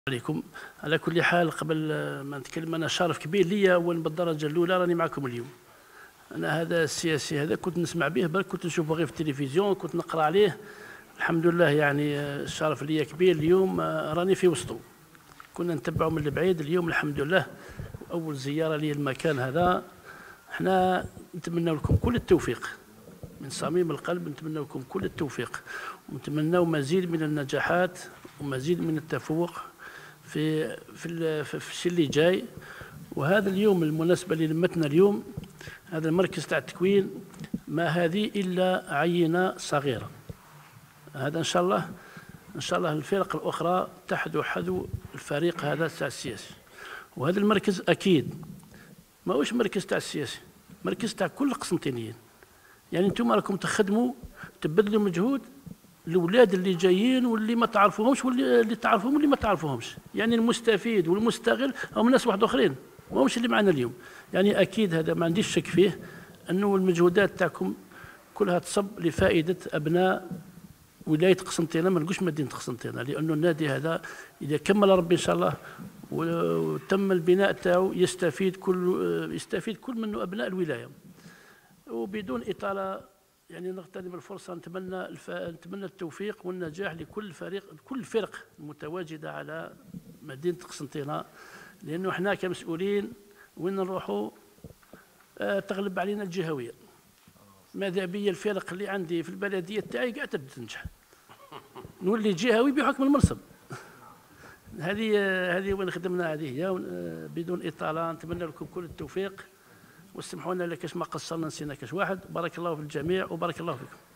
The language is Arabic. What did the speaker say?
عليكم. على كل حال، قبل ما نتكلم، انا شرف كبير ليا بالدرجه الاولى راني معكم اليوم. انا هذا السياسي هذا كنت نسمع به برك، كنت نشوفه غير في التلفزيون، كنت نقرا عليه. الحمد لله، يعني الشرف ليا كبير اليوم راني في وسطه. كنا نتبعه من البعيد، اليوم الحمد لله اول زياره لي المكان هذا. احنا نتمنى لكم كل التوفيق من صميم القلب، نتمنى لكم كل التوفيق، ونتمنى مزيد من النجاحات ومزيد من التفوق في الشيء اللي جاي. وهذا اليوم المناسبة اللي لمتنا اليوم، هذا المركز تاع التكوين، ما هذه إلا عينة صغيرة. هذا إن شاء الله الفرق الأخرى تحذو حذو الفريق هذا تاع السياسي. وهذا المركز أكيد ماهوش مركز تاع السياسي، مركز تاع كل القسنطينيين. يعني انتم راكم تخدموا، تبذلوا مجهود الاولاد اللي جايين واللي ما تعرفوهمش واللي تعرفوهم واللي ما تعرفوهمش. يعني المستفيد والمستغل هم ناس واحد اخرين، ماهمش اللي معنا اليوم. يعني اكيد هذا ما عنديش شك فيه، انه المجهودات تاعكم كلها تصب لفائده ابناء ولايه قسنطينه، ما نقولش مدينه قسنطينه، لانه النادي هذا اذا كمل ربي ان شاء الله وتم البناء تاعو يستفيد كل منه ابناء الولايه. وبدون اطاله، يعني نغتنم الفرصه، نتمنى التوفيق والنجاح لكل كل الفرق المتواجده على مدينه قسنطينه، لانه احنا كمسؤولين وين نروحوا تغلب علينا الجهويه. ماذا بيا الفرق اللي عندي في البلديه تاعي قاعده تنجح، نولي جهوي بحكم المنصب. هذه وين خدمنا، هذه هي. بدون اطاله نتمنى لكم كل التوفيق، واسمحوا لنا كاش ما قصرنا نسينا كاش واحد. بارك الله في الجميع وبارك الله فيكم.